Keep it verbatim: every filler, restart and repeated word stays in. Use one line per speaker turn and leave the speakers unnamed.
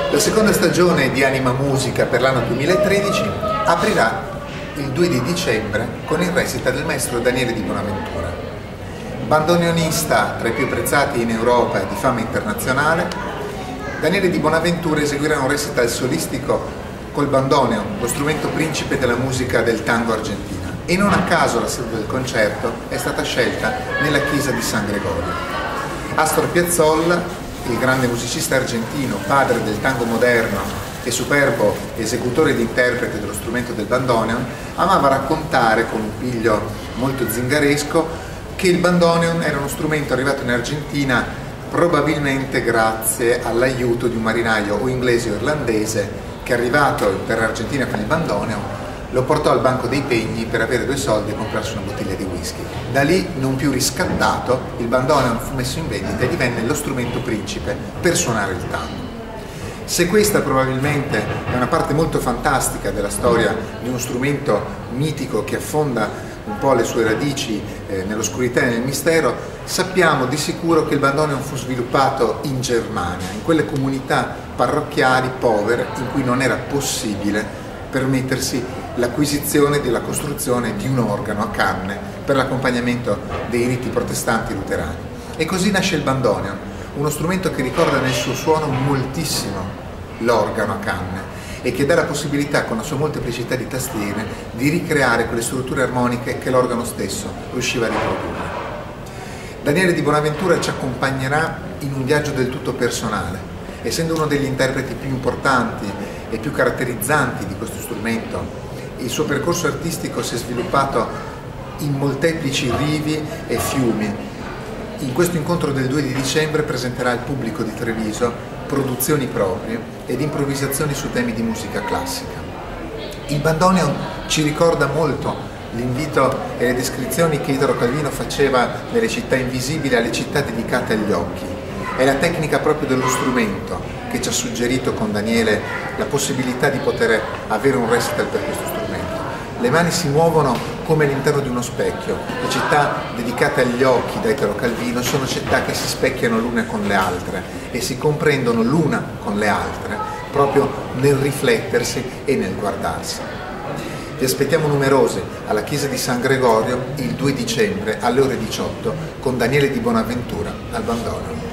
La seconda stagione di Anima Musica per l'anno duemilatredici aprirà il due di dicembre con il recital del maestro Daniele Di Bonaventura. Bandoneonista tra i più apprezzati in Europa e di fama internazionale, Daniele Di Bonaventura eseguirà un recital solistico col bandoneon, lo strumento principe della musica del tango argentina. E non a caso la sede del concerto è stata scelta nella chiesa di San Gregorio. Astor Piazzolla, il grande musicista argentino, padre del tango moderno e superbo esecutore ed interprete dello strumento del bandoneon, amava raccontare con un piglio molto zingaresco che il bandoneon era uno strumento arrivato in Argentina probabilmente grazie all'aiuto di un marinaio o inglese o irlandese che, arrivato per l'Argentina con il bandoneon, lo portò al banco dei pegni per avere due soldi e comprarsi una bottiglia di whisky. Da lì, non più riscattato, il bandoneon fu messo in vendita e divenne lo strumento principe per suonare il tango. Se questa probabilmente è una parte molto fantastica della storia di uno strumento mitico che affonda un po' le sue radici eh, nell'oscurità e nel mistero, sappiamo di sicuro che il bandoneon fu sviluppato in Germania, in quelle comunità parrocchiali povere in cui non era possibile permettersi l'acquisizione della costruzione di un organo a canne per l'accompagnamento dei riti protestanti luterani. E così nasce il bandoneon, uno strumento che ricorda nel suo suono moltissimo l'organo a canne e che dà la possibilità, con la sua molteplicità di tastiere, di ricreare quelle strutture armoniche che l'organo stesso riusciva a riprodurre. Daniele Di Bonaventura ci accompagnerà in un viaggio del tutto personale, essendo uno degli interpreti più importanti e più caratterizzanti di questo strumento. Il suo percorso artistico si è sviluppato in molteplici rivi e fiumi. In questo incontro del due di dicembre presenterà al pubblico di Treviso produzioni proprie ed improvvisazioni su temi di musica classica. Il bandoneon ci ricorda molto l'invito e le descrizioni che Italo Calvino faceva nelle città invisibili alle città dedicate agli occhi. È la tecnica proprio dello strumento che ci ha suggerito con Daniele la possibilità di poter avere un recital per questo strumento. Le mani si muovono come all'interno di uno specchio. Le città dedicate agli occhi da Italo Calvino sono città che si specchiano l'una con le altre e si comprendono l'una con le altre proprio nel riflettersi e nel guardarsi. Vi aspettiamo numerosi alla chiesa di San Gregorio il due dicembre alle ore diciotto con Daniele Di Bonaventura al bandoneon.